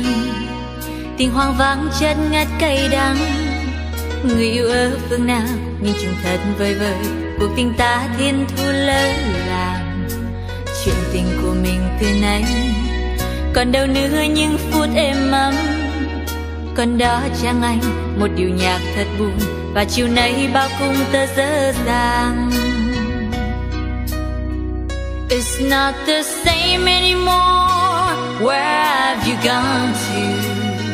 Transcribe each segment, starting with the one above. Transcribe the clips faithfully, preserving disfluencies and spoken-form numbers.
Tình hoang vắng chất ngắt cay đắng. Người yêu ở phương nào nhìn trùng thật vời vời, cuộc tình ta thiên thu lỡ làng. Chuyện tình của mình từ nay còn đâu nữa những phút êm ấm. Còn đó Trang Anh một điệu nhạc thật buồn, và chiều nay bao cung tơ dở dàng. It's not the same anymore. Where have you gone to?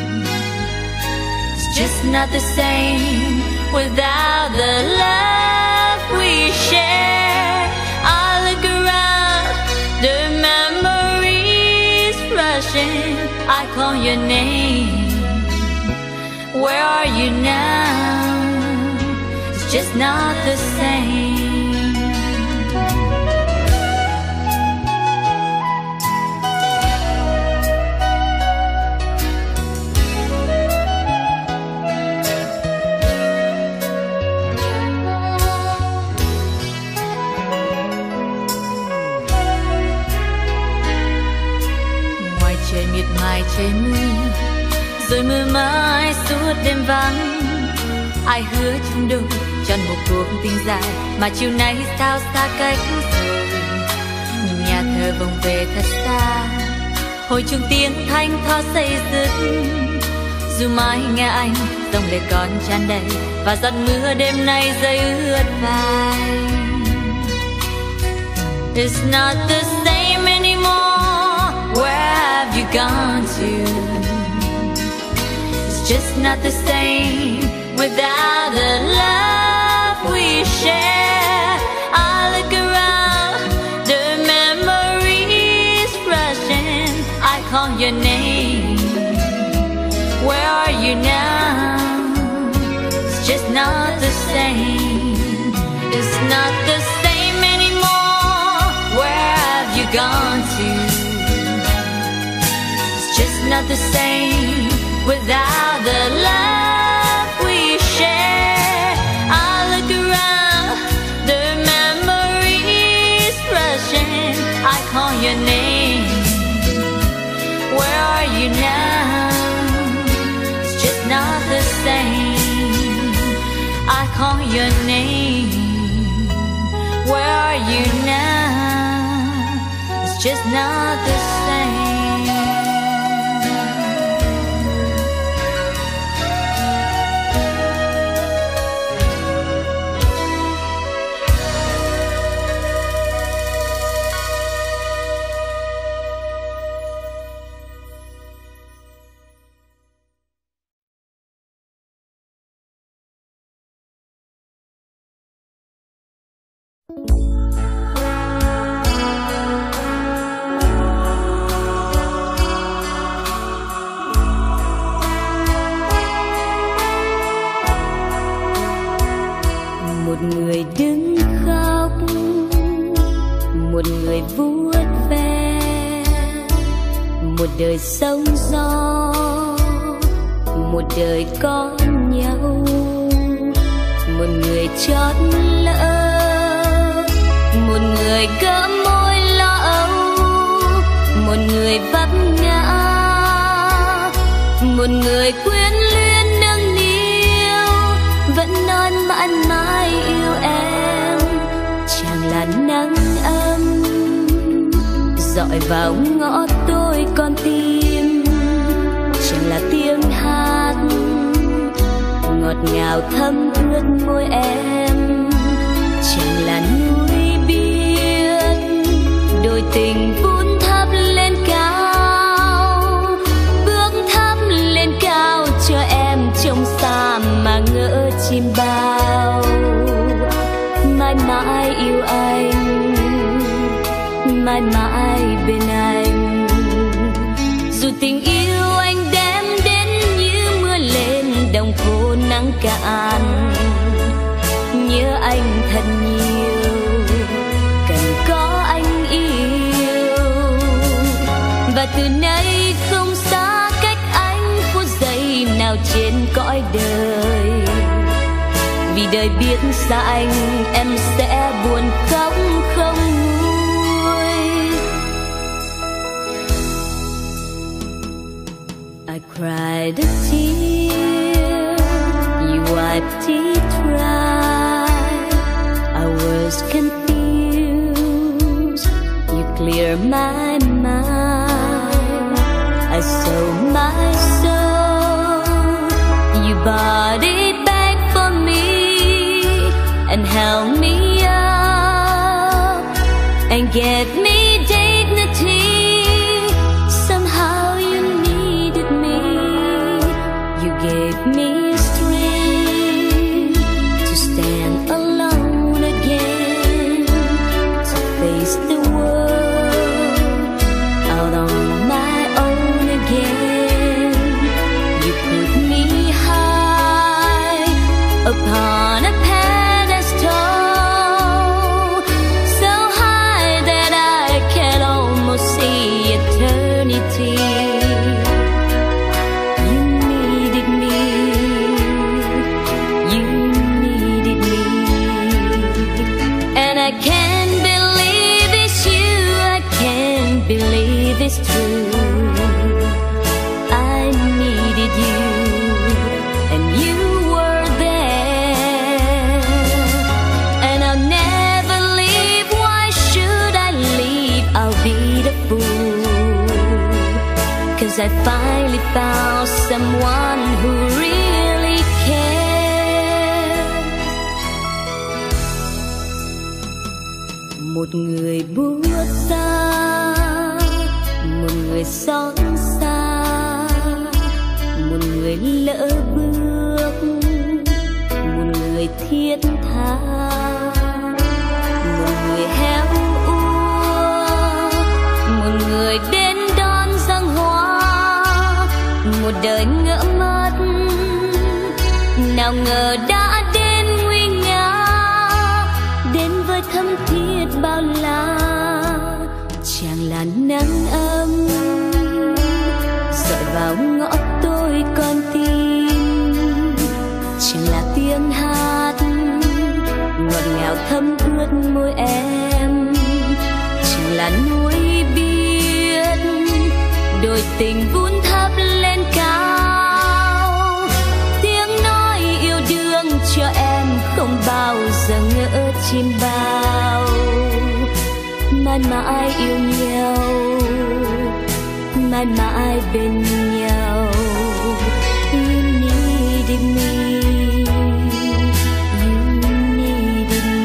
It's just not the same without the love we share. I look around, the memories rushing. I call your name. Where are you now? It's just not the same. Ngoài trời miệt mài trời mưa, rồi mưa mãi suốt đêm vắng. Ai hứa chung đôi chọn một cuộc tình dài, mà chiều nay sao xa cách rồi. Nhìn nhà thờ vòng về thật xa, hồi chuông tiếng thanh thó xây dứt. Dù mãi nghe anh dòng lệ còn tràn đầy, và giọt mưa đêm nay rơi ướt vai. It's not the same anymore. Where have you gone to? Just not the same without the love we share. I look around, the memories rushing. I call your name. Where are you now? It's just not the same. It's not the same anymore. Where have you gone to? It's just not the same without the love we share. I look around, the memories rushing. I call your name. Where are you now? It's just not the same. I call your name. Where are you now? It's just not the same. Một người đứng khóc, một người vuốt ve, một đời sóng gió, một đời có nhau. Một người chót lỡ, một người cỡ môi lo âu, một người vấp ngã, một người quyến luyến nâng niu, vẫn non mãi mãi yêu em. Chàng là nắng ấm dọi vào ngõ tôi con tim, chàng là tiếng hát ngọt ngào thấm ướt môi em. Chàng là núi biết đôi tình vun thắp lên cao, bước thắp lên cao cho em trông xa mà ngỡ chim bao. Mãi mãi yêu anh, mãi mãi bên anh. Dù tình yêu anh đem đến như mưa lên đồng khô nắng cạn, nhớ anh thật nhiều, cần có anh yêu. Và từ nay không xa cách anh phút giây nào trên cõi đời, vì đời biết xa anh em sẽ buồn khóc không nguôi. I cried a tear, you wiped it dry. I was confused, you cleared my mind. I sold my soul, you bought it back for me and held me up and gave me dignity. Somehow you needed me, you gave me strength to stand alone again, to face the world out on my own again. You put me high upon a pedestal, so high that I can almost see eternity. You needed me, you needed me, and I can't believe it's you, I can't believe it's true. I needed you, and you were there, and I'll never leave. Why should I leave? I'll be the fool, 'cause I finally found someone who really cares. Một người bước ra, một người xót xa, một người lỡ bước, một người thiết tha, một người héo úa, một người đến đón giăng hoa, một đời ngỡ mất. Nào ngờ đã đến nguy nga, đến với thâm thiết bao la. Chàng là nắng ấm dọi vào ngõ tôi con tim, chàng là tiếng hát ngọt ngào thấm ướt môi em, chàng là núi biết đôi tình vun thắp lên cao. Tiếng nói yêu đương cho em không bao giờ ngỡ chim bao. Mãi mãi yêu nhau, mãi mãi bên nhau. You needed me, you needed me.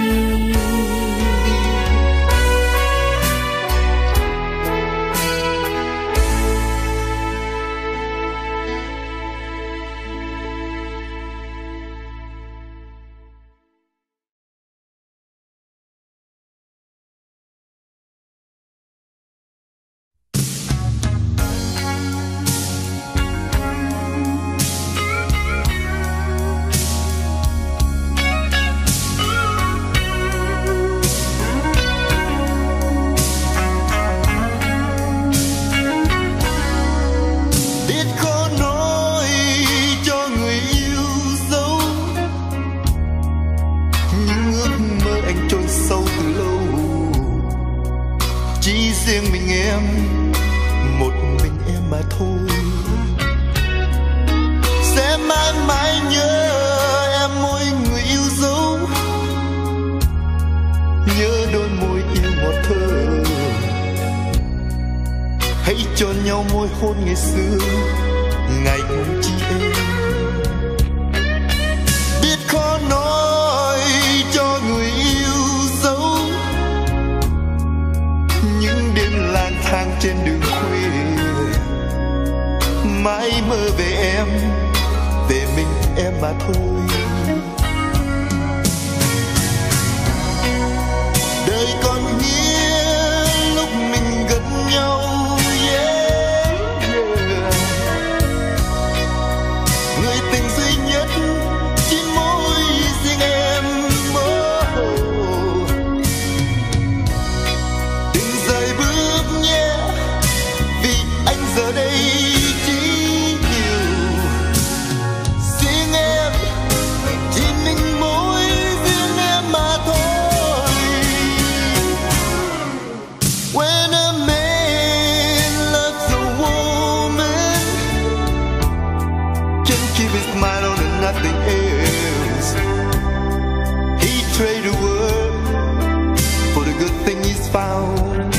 nothing else. He traded the world for the good thing he's found.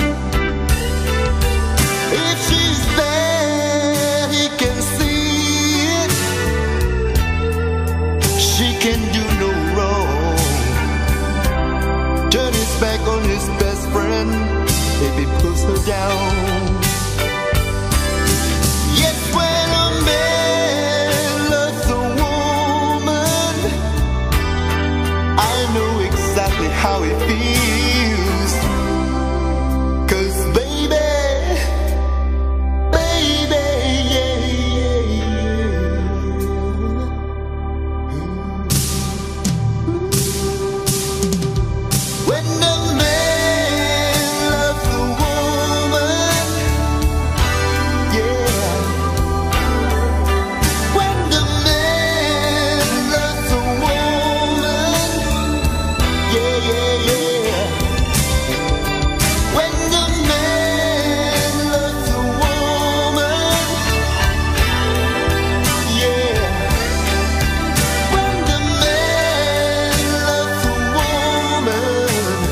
If she's there, he can see it. She can do no wrong. Turn his back on his best friend if he puts her down. Yes, when a man loves a woman, I know exactly how he feels. 'Cause baby, baby, yeah, yeah, yeah. When a man loves a woman, yeah. When the man loves a woman, yeah, yeah, yeah. When the man loves a woman, yeah. When the man loves a woman,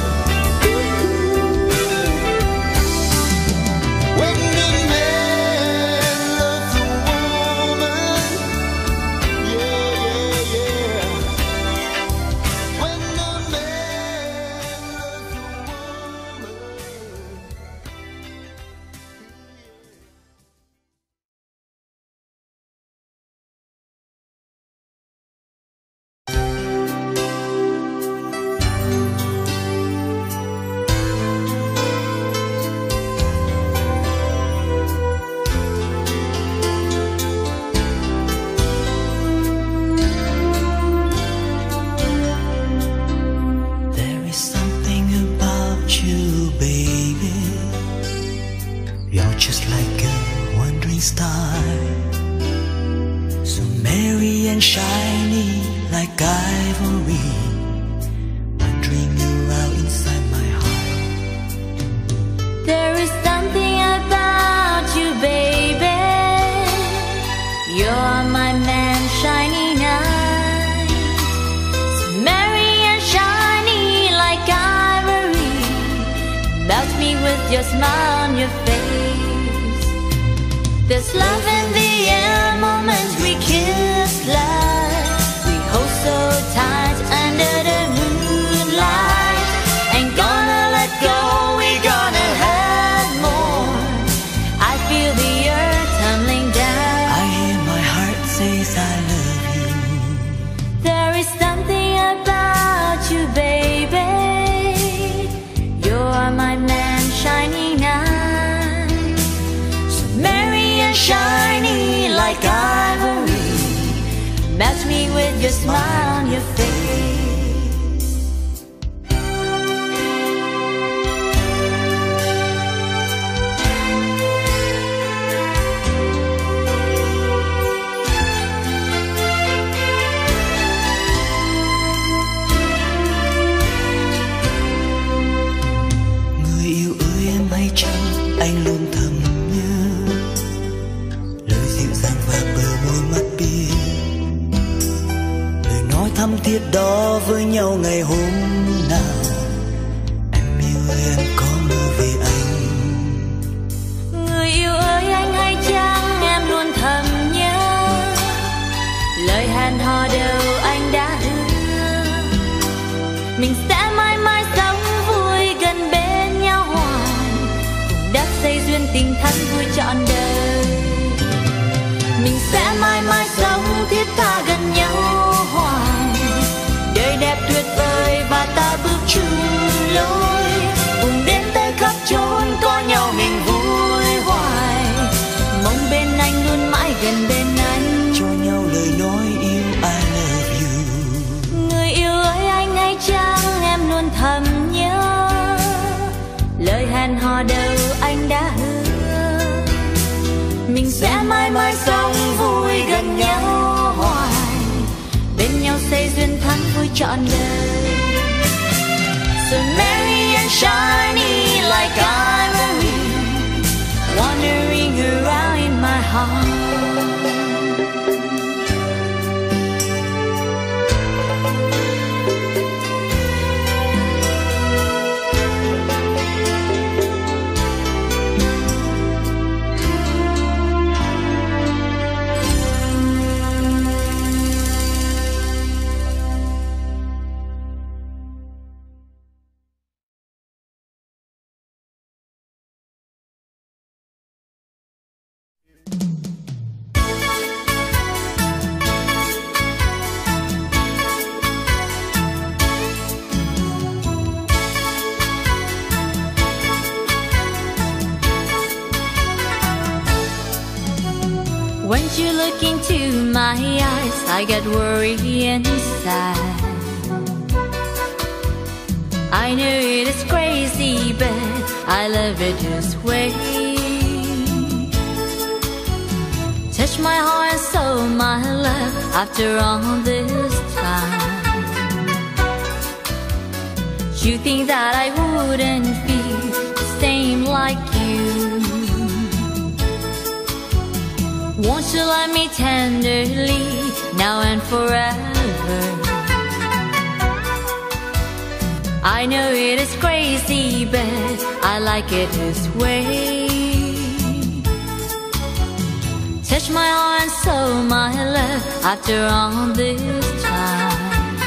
when the man loves a woman, yeah, yeah, yeah. When the man loves a woman. There is something about you, baby. You're just like a wandering star, so merry and shiny like ivory, wandering around inside my heart. There is something about you, baby. You're my man, shining eyes, so merry and shiny like ivory. Melt me with your smile on your face. There's love in the air, moments we kiss like we hold so tight under the moonlight. Ain't gonna let go, we gonna have more. I feel the earth tumbling down. I hear my heart says I love you. There is something about you, baby. You're my man, shining eyes, so merry and shiny like ivory. Melt me with your smile on your face. Người yêu ơi em hãy chăng anh luôn thầm nhớ lời dịu dàng và bờ môi mắt biếc, lời nói thắm thiết đó với nhau ngày hôm nào. Em yêu ơi em có mơ về anh. Người yêu ơi anh hay chăng em luôn thầm nhớ lời hẹn hò đầu anh đã hứa. Mình sẽ mãi mãi sống vui gần bên nhau hoài, cùng đắp xây duyên tình thân vui trọn đời. Mình sẽ mãi mãi sống thiết tha gần nhau hoài, đời đẹp tuyệt vời và ta bước chung lối, cùng đến tới khắp chốn có nhau mình vui hoài. Mong bên anh luôn mãi gần bên anh, Cho nhau lời nói yêu I love you. người yêu ơi anh hay chăng em luôn thầm nhớ lời hẹn hò đầu anh đã hứa. Mình sẽ mãi mãi sống vui gần nhau hoài, bên nhau xây duyên thắm vui trọn đời. So merry and shiny like ivory, wandering around in my heart. When you look into my eyes, I get worried inside. I know it is crazy, but I love it this way. Touch my heart and soul, my love, after all this time. You think that I wouldn't feel the same like you? Won't you love me tenderly, now and forever? I know it is crazy, but I like it this way. Touch my heart and soul, my love, after all this time.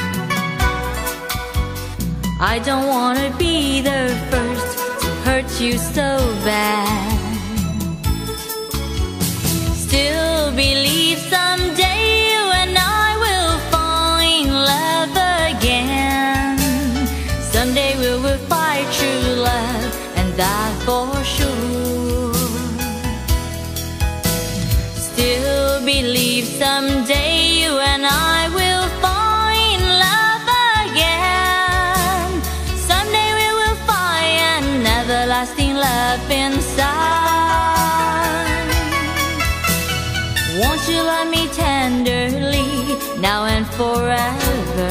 I don't wanna be the first to hurt you so bad. Still believe someday you and I will fall in love again. Someday we will find true love, and that for sure. Still believe someday you and I will fall in love again. Someday we will find an everlasting love inside. Won't you love me tenderly, now and forever?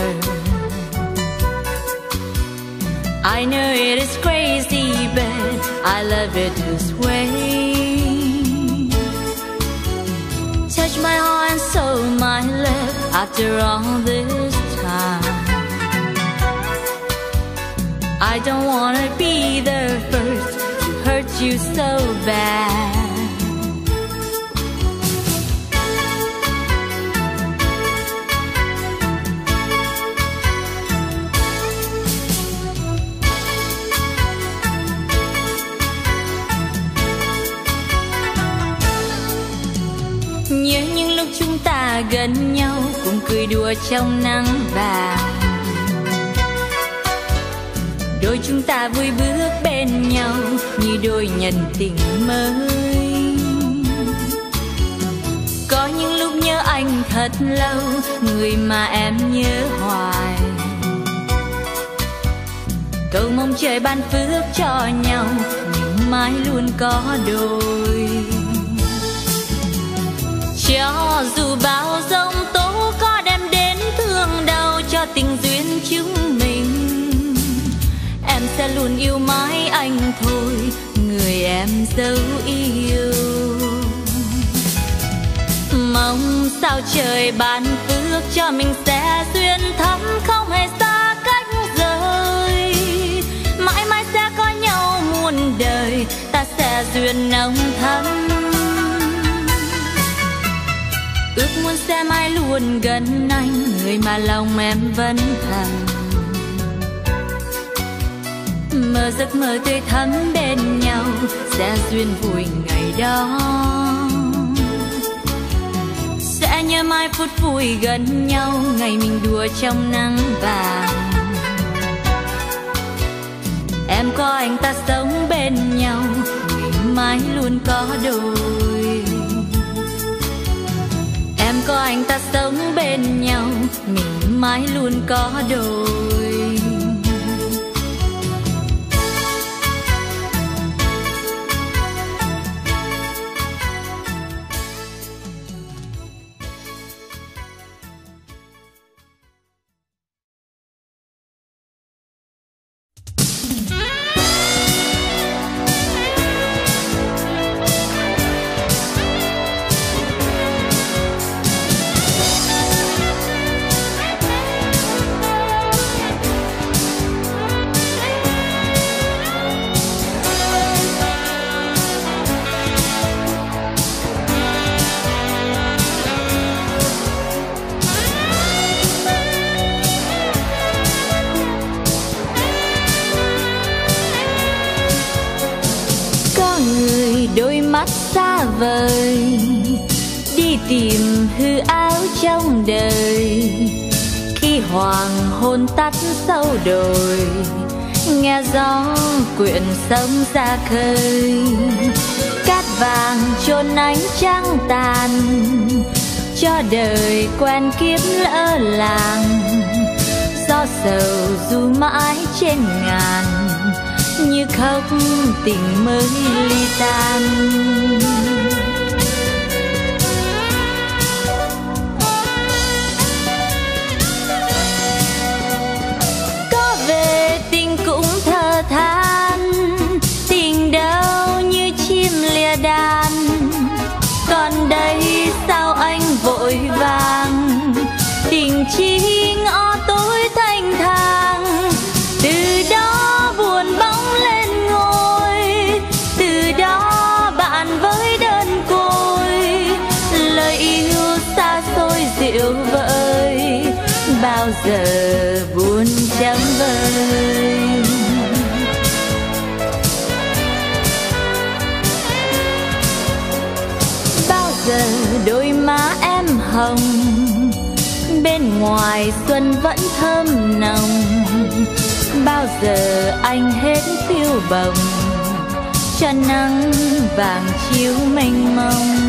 I know it is crazy, but I love it this way. Touch my heart and soul, my love, after all this time. I don't wanna be the first to hurt you so bad. Nhớ những lúc chúng ta gần nhau, cùng cười đùa trong nắng vàng. Đôi chúng ta vui bước bên nhau như đôi nhân tình mới. Có những lúc nhớ anh thật lâu, người mà em nhớ hoài. Cầu mong trời ban phước cho nhau, nhưng mãi luôn có đôi. Cho dù bao giông tố có đem đến thương đau cho tình duyên chúng mình, em sẽ luôn yêu mãi anh thôi, người em dấu yêu. Mong sao trời ban phước cho mình sẽ duyên thắm, không hề xa cách rời. Mãi mãi sẽ có nhau muôn đời, ta sẽ duyên nồng thắm. Ước muốn sẽ mãi luôn gần anh, người mà lòng em vẫn thầm. Mơ giấc mơ tươi thắm bên nhau, sẽ duyên vui ngày đó. Sẽ nhớ mãi phút vui gần nhau, ngày mình đùa trong nắng vàng. Em có anh ta sống bên nhau, ngày mãi luôn có đôi. Em có anh ta sống bên nhau, mình mãi luôn có đôi. Đôi mắt xa vời đi tìm hư áo trong đời, khi hoàng hôn tắt sâu đồi, nghe gió quyện sông ra khơi. Cát vàng chôn ánh trăng tàn, cho đời quen kiếp lỡ làng. Gió sầu dù mãi trên ngàn, như khóc tình mới ly tan. Có về tình cũng thở than, tình đâu như chim lìa đàn. Còn đây sao anh vội vàng, tình chi ngõ tối thanh thang. Từ đó buồn bóng lên ngôi, từ đó bạn với đơn côi. Lời yêu xa xôi dịu vợi, bao giờ buồn chẳng vơi. Bao giờ đôi má em hồng, bên ngoài xuân vẫn thơm nồng. Bao giờ anh hết phiêu bồng, cho nắng vàng chiếu mênh mông.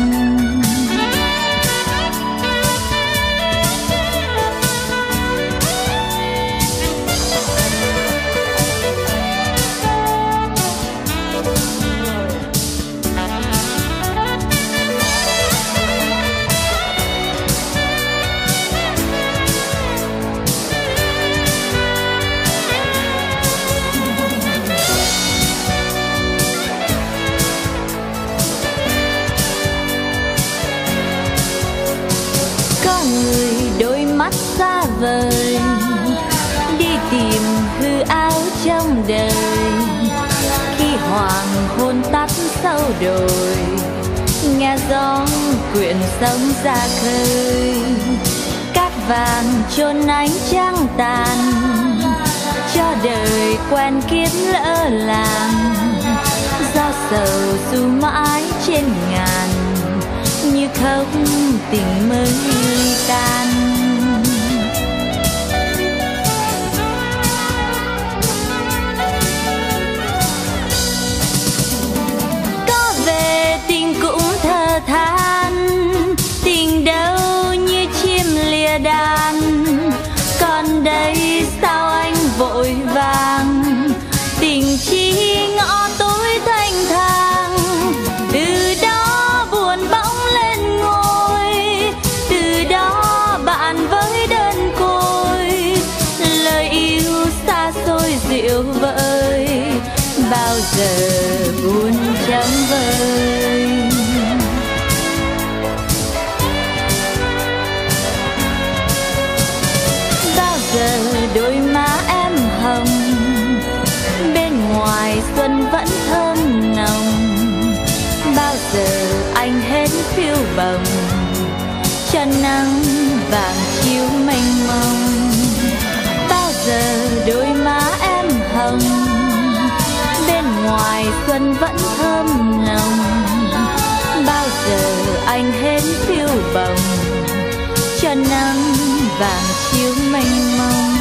Xa vời đi tìm hư áo trong đời, khi hoàng hôn tắt sau đồi, nghe gió quyện sóng ra khơi. Cát vàng chôn ánh trăng tàn, cho đời quen kiếp lỡ làng. Gió sầu dù mãi trên ngàn, như khóc tình mới ly tan. Than tình đâu như chim lìa đàn. Còn đây sao anh vội vàng, tình chi ngõ tối thanh thang. Từ đó buồn bóng lên ngôi, từ đó bạn với đơn côi. Lời yêu xa xôi dịu vợi, bao giờ buồn chẳng vơi. Giờ đôi má em hồng, bên ngoài xuân vẫn thơm nồng. Bao giờ anh hết phiêu bồng, cho nắng vàng chiếu mênh mông. Bao giờ đôi má em hồng, bên ngoài xuân vẫn thơm nồng. Bao giờ anh hết phiêu bồng, cho nắng vàng chiếu mênh mông.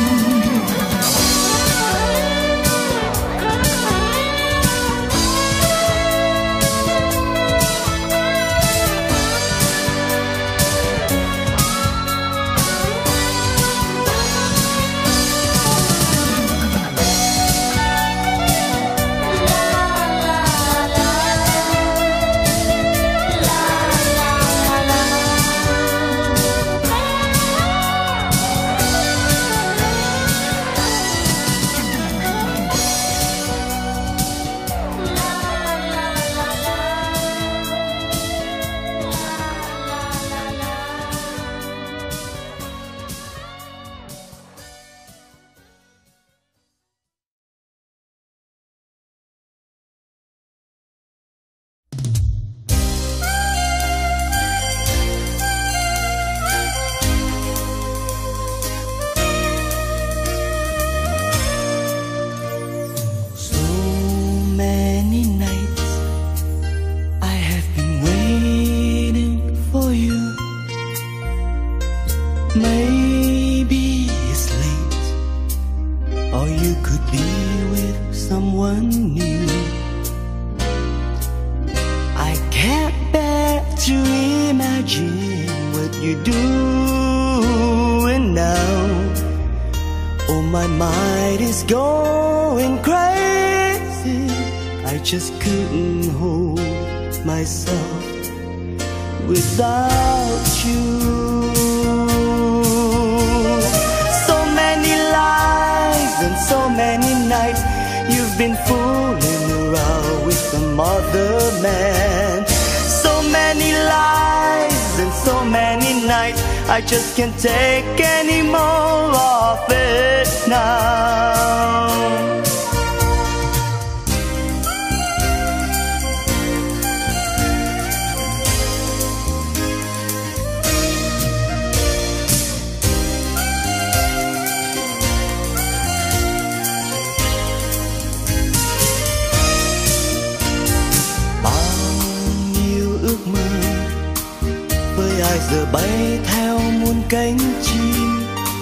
doing now? Oh, my mind is going crazy. I just couldn't hold myself without you. So many lies and so many nights you've been fooling around with some other man. So many lies and so many nights, I just can't take any more of it now. Ai giờ bay theo muôn cánh chim,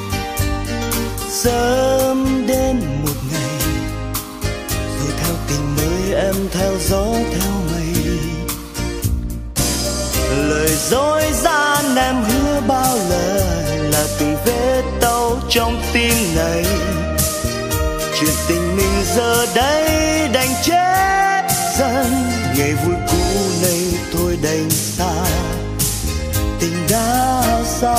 sớm đến một ngày rồi theo tình mới em theo gió theo mây. Lời dối gian em hứa bao lời là từng vết đau trong tim này. Chuyện tình mình giờ đây đành chết dần, ngày vui cũ này thôi đành xa. Tình đã xa,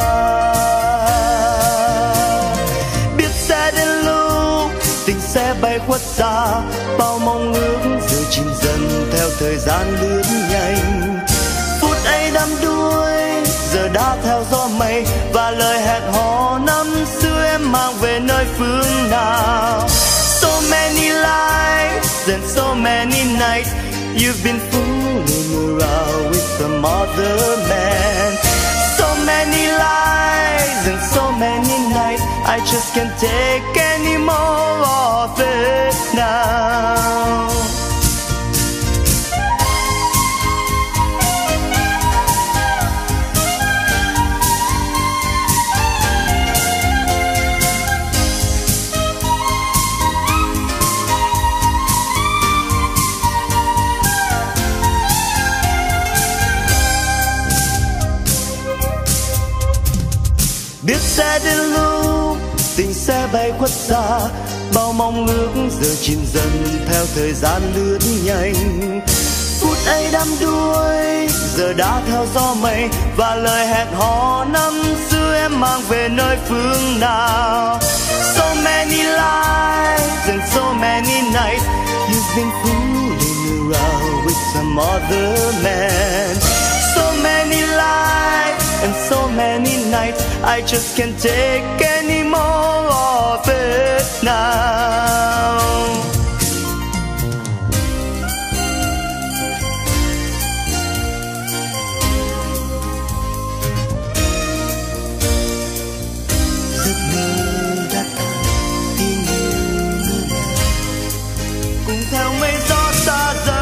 biết sẽ đến lúc tình sẽ bay khuất xa. Bao mong ước giờ chìm dần theo thời gian lướt nhanh. Phút ấy đắm đuối giờ đã theo gió mây, và lời hẹn hò năm xưa em mang về nơi phương nào. So many lies and so many nights you've been fooling around with some other man. So many lies and so many nights, I just can't take any more of it now. Biết sẽ đến lúc tình sẽ bay khuất xa. Bao mong ước giờ chìm dần theo thời gian lướt nhanh. Phút ấy đắm đuối giờ đã theo gió mây, và lời hẹn hò năm xưa em mang về nơi phương nào. So many lies and so many nights you've been fooling around with some other man. So many lies and so many nights, I just can't take any more of it now. Giấc mơ đã tan, tin yêu mơ màng, cùng theo mây gió xa dần.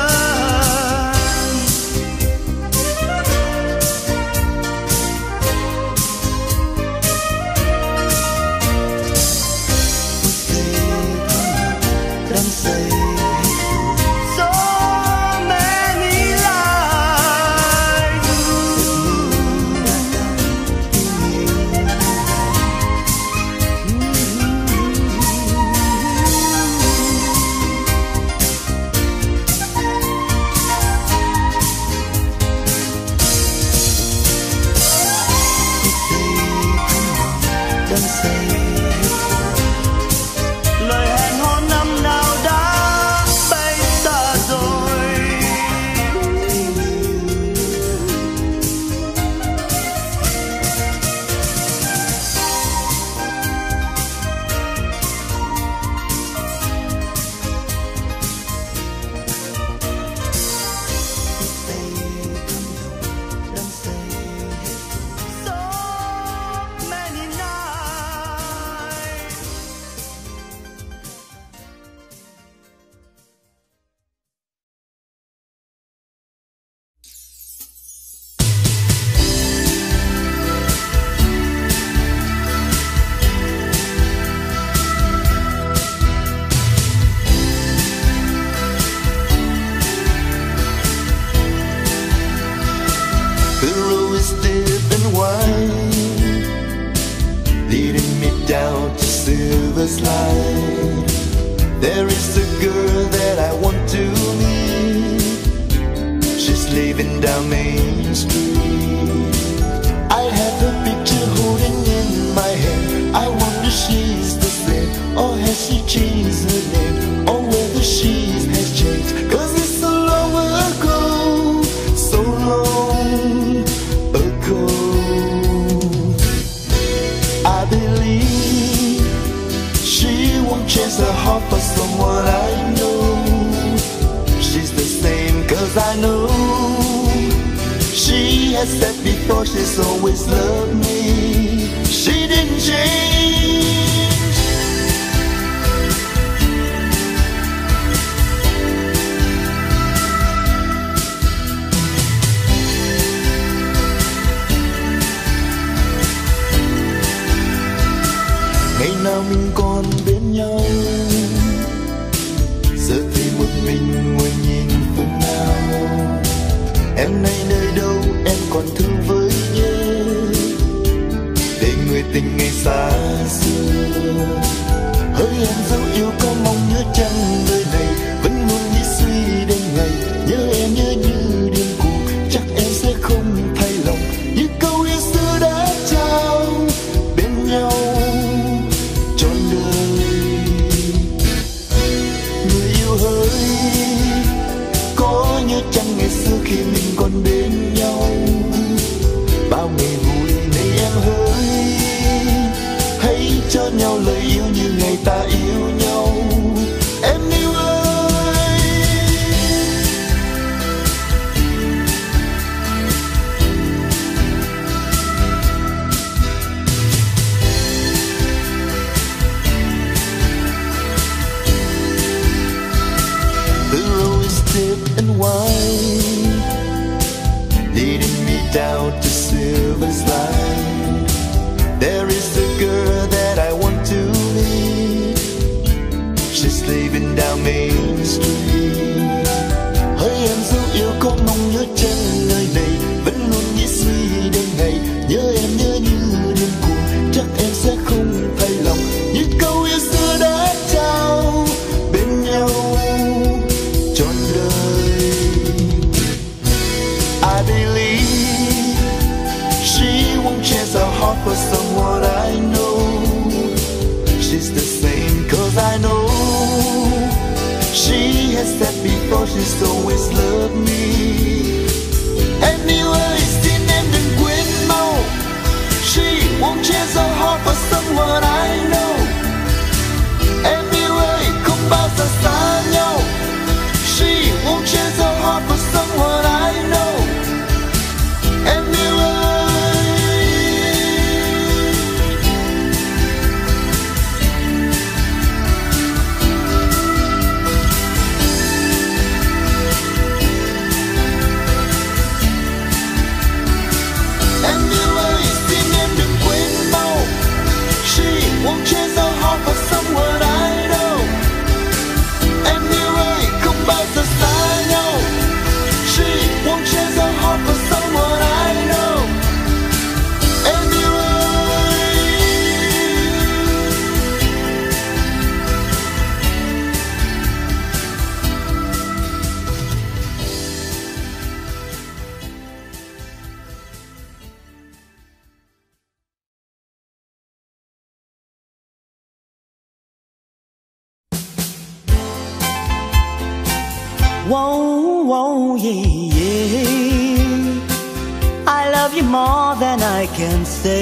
silver line. There is a girl that I want to meet. She's living down Main Street. I have her picture holding in my hand. I wonder she's the same, or has she changed her name, or whether she has changed. Cause it's so long ago, so long ago. I believe she won't change her heart for someone I know. She's the same cause I know she has said before she's always loved me. She didn't change. Ngày nào mình còn bên nhau, giờ thì một mình ngồi nhìn phương nào. Em nay nơi đâu em còn thương với nhớ, để người tình ngày xa xưa. Hỡi em dấu yêu có mong nhớ chăng đời này vẫn luôn nghĩ suy đến ngày. Nhớ em nhớ như điên cuồng, chắc em sẽ không thay lòng. Như câu yêu xưa đã trao bên nhau trọn đời. Người yêu hỡi, có nhớ chăng ngày xưa khi mình còn bên nhau. Bao ngày vui này em hỡi, hãy cho nhau lời yêu như ngày ta yêu nhau. Em yêu ơi, the road is steep and wide, leading me down to Silver's line. There is a girl that I want to meet. She's living down Main Street. Hỡi em dấu yêu có mong nhớ chăng nơi này vẫn luôn nghĩ suy đến ngày. Nhớ em nhớ như điên cuồng, chắc em sẽ không thay lòng. Như câu yêu xưa đã trao bên nhau trọn đời. I believe she won't change her heart for someone I know. She's the same cause I know she has said before she's always loved me. Anyway, xin em đừng quên mau, she won't change her heart for someone I know. Anyway, không bao giờ xa nhau, she won't change her heart for someone I know. Won't change her heart for someone I know. Anyway, không bao giờ xa nhau. She won't change her heart for someone I know. Whoa, whoa, yeah, yeah. I love you more than I can say.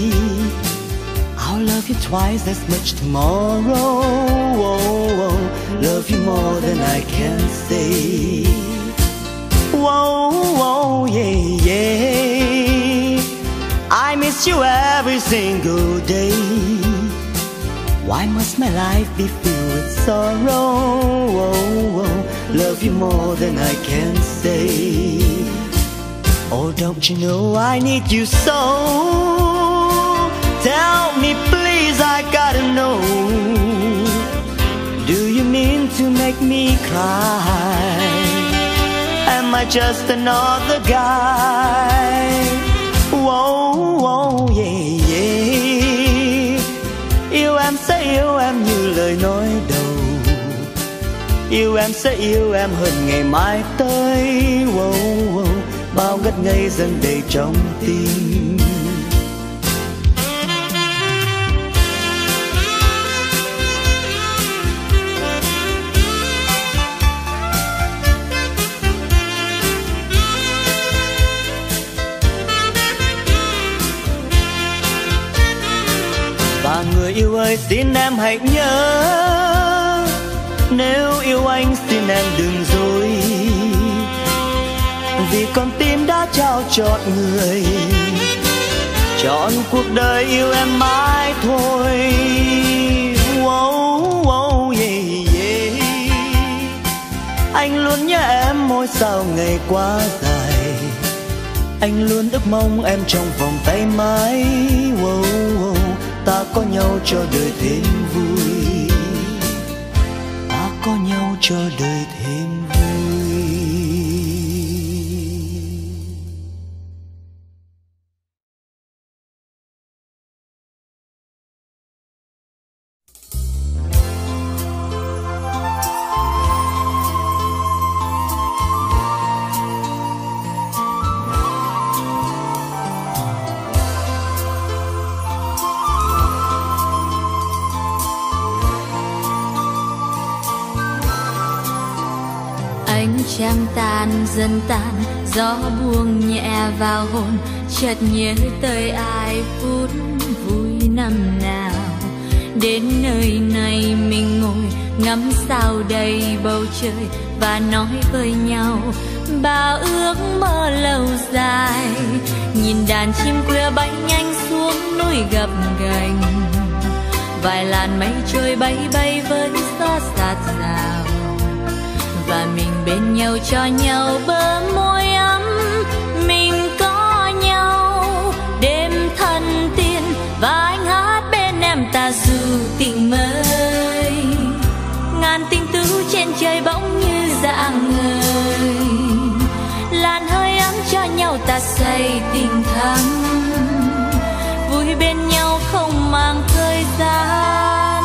I'll love you twice as much tomorrow. Whoa, whoa. Love you more than I can say. Whoa, whoa, yeah, yeah. I miss you every single day. Why must my life be filled with sorrow? Whoa, whoa. Love you more than I can say. Oh, don't you know I need you so? Tell me please, I gotta know. Do you mean to make me cry? Am I just another guy? Whoa, whoa, yeah, yeah. Yêu em sẽ yêu em em sẽ yêu em hơn ngày mai tới. Wow, wow, bao ngất ngây dâng đầy trong tim. Và người yêu ơi xin em hãy nhớ, nếu yêu anh xin em đừng dối, vì con tim đã trao chọn người, chọn cuộc đời yêu em mãi thôi. Wow, wow, yeah, yeah. Anh luôn nhớ em mỗi sao ngày quá dài, anh luôn ước mong em trong vòng tay mãi. Wow, wow, ta có nhau cho đời thêm vui, ta có nhau cho đời thêm vui. Ánh trăng tan dần tan, gió buông nhẹ vào hồn, chợt nhớ tới ai phút vui năm nào. Đến nơi này mình ngồi ngắm sao đầy bầu trời, và nói với nhau bao ước mơ lâu dài. Nhìn đàn chim khuya bay nhanh xuống núi gập ghềnh, vài làn mây trôi bay bay với gió sạt rào, và mình bên nhau cho nhau bờ môi ấm. Mình có nhau đêm thần tiên, và anh hát bên em ta dù tình mới. Ngàn tình tứ trên trời bỗng như dạng ngời, làn hơi ấm cho nhau ta say tình thắm, vui bên nhau không mang thời gian.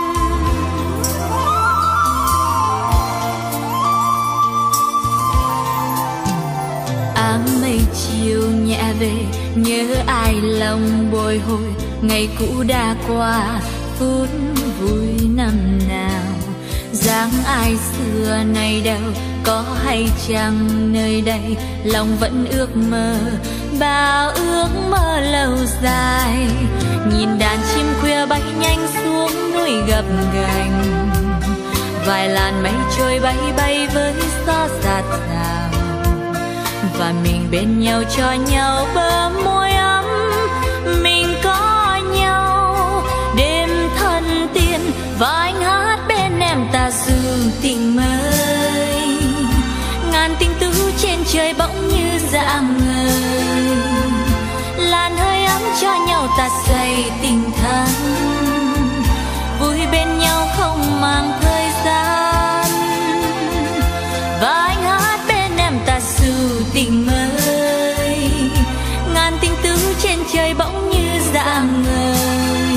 Áng mây chiều nhẹ về, nhớ ai lòng bồi hồi, ngày cũ đã qua phút vui năm nào. Dáng ai xưa nay đâu, có hay chăng nơi đây, lòng vẫn ước mơ bao ước mơ lâu dài. Nhìn đàn chim khuya bay nhanh xuống núi gập ghềnh, vài làn mây trôi bay bay với gió sạt rào, và mình bên nhau cho nhau bờ môi ấm. Mình có nhau đêm thần tiên, và anh hát bên em ta dù tình mới. Ngàn tình tứ trên trời bỗng như dạng ngời, làn hơi ấm cho nhau ta say tình thắm, vui bên nhau không mang thời gian. Và anh hát bên em ta dù tình mới, ngàn tình tứ trên trời bỗng như dạng ngời,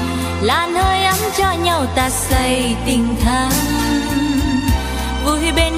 làn hơi ấm cho nhau ta say tình thắm, vui bên